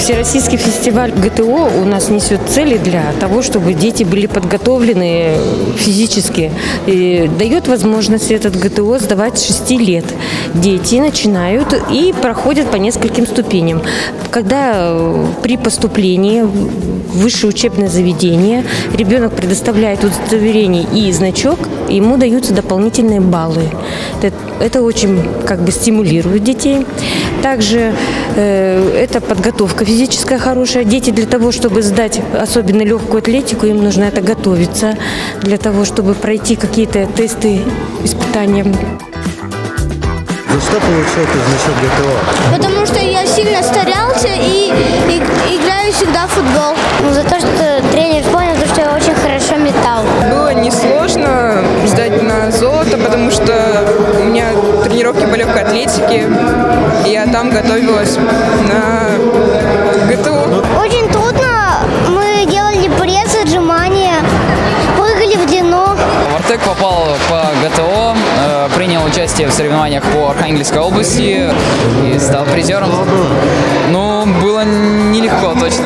Всероссийский фестиваль ГТО у нас несет цели для того, чтобы дети были подготовлены физически. И дает возможность этот ГТО сдавать с 6 лет. Дети начинают и проходят по нескольким ступеням. Когда при поступлении в высшее учебное заведение ребенок предоставляет удостоверение и значок, ему даются дополнительные баллы. Это очень стимулирует детей. Также это подготовка физическая хорошая. Дети для того, чтобы сдать особенно легкую атлетику, им нужно это готовиться, для того, чтобы пройти какие-то тесты, испытания. За что получаете значок ГТО? Потому что я сильно старался и играю всегда в футбол. За то, что тренер понял, что я очень хорошо метал. Было несложно сдать на золото, потому что у меня тренировки по легкой атлетике, и я там готовилась на ГТО. Очень трудно. Мы делали пресс, отжимания, прыгали в длину. В Артек попал по ГТО, принял участие в соревнованиях по Архангельской области и стал призером. Ну, было нелегко, точно.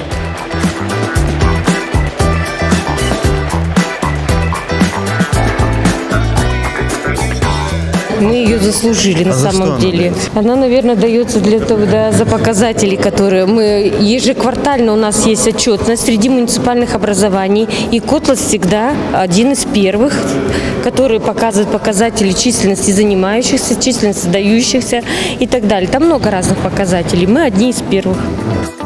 Мы ее заслужили на самом деле. Она, наверное, дается для того, за показатели, которые мы ежеквартально, у нас есть отчетность среди муниципальных образований. И Котлас всегда один из первых, который показывает показатели численности занимающихся, численности сдающихся и так далее. Там много разных показателей. Мы одни из первых.